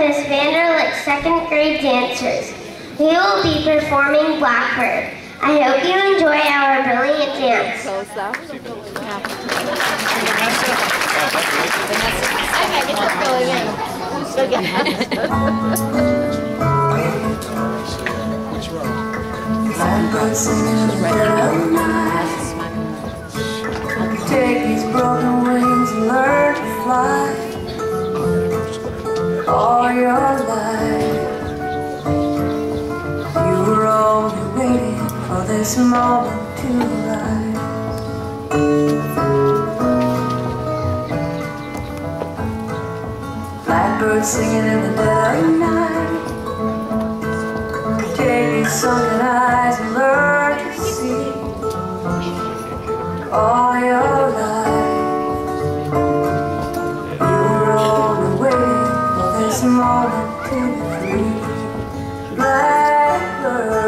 Miss Vanderlick's second grade dancers. We will be performing Blackbird. I hope you enjoy our brilliant dance. Blackbird singing in the dead of night. Take these broken wings and learn to fly. All your life you were only waiting for this moment to arrive. Blackbird singing in the dead of night. Take these sunken eyes and learn to see. All your life you were only waiting for this moment to be free. Blackbird